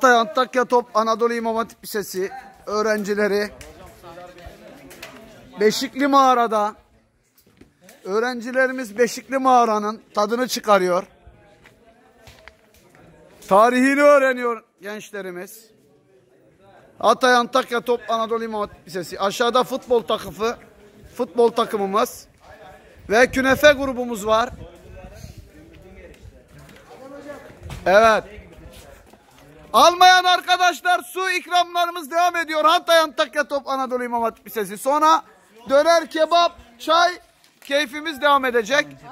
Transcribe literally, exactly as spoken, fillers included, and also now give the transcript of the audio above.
Hatay Antakya Top Anadolu İmam Hatip Lisesi öğrencileri Beşikli Mağara'da, öğrencilerimiz Beşikli Mağara'nın tadını çıkarıyor. Tarihini öğreniyor gençlerimiz. Hatay Antakya Top Anadolu İmam Hatip Lisesi. Aşağıda futbol takımı, futbol takımımız ve künefe grubumuz var. Evet. Almayan arkadaşlar, su ikramlarımız devam ediyor. Hatay Antakya Top Anadolu İmam Hatip Lisesi. Sonra döner, kebap, çay keyfimiz devam edecek.